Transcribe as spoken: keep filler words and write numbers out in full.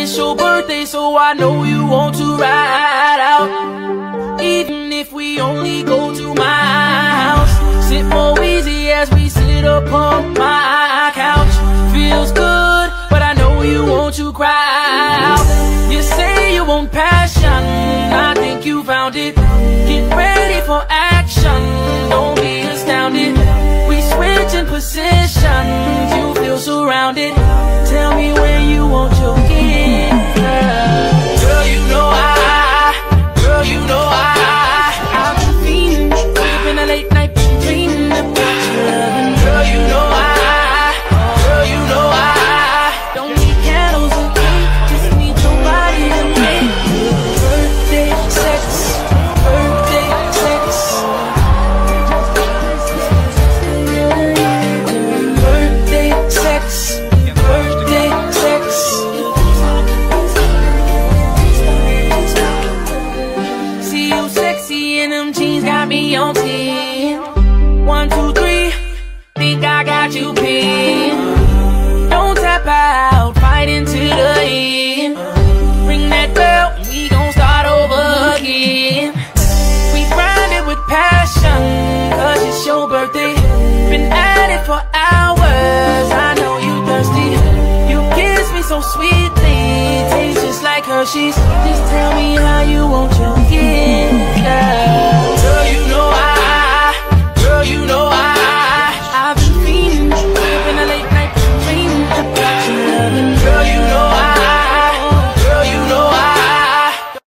it's your birthday, so I know you want to ride out. Even if we only go to my house, sit more easy as we sit upon my couch. Feels good, but I know you want to cry out. You say you want passion, I think you found it. Get ready for action, don't be astounded. We switch in positions, you feel surrounded. Tell me where you want your gift, girl. Girl, you know I, girl, you know I, I've been fiending, up in a late night, been dreaming about your loving. Girl, you know I, girl, you know I, don't need candles and cake, just need your body to make birthday sex, birthday sex, birthday sex, birthday sex. See you sexy in them jeans, got me on ten. One, two, three, think I got you pinned. Don't tap out, fight into the end. Ring that bell, we gon' start over again. We grind it with passion, cause it's your birthday. Been at it for hours, I know you thirsty. You kiss me so sweetly, tastes just like Hershey's. Just tell me how you want your gift.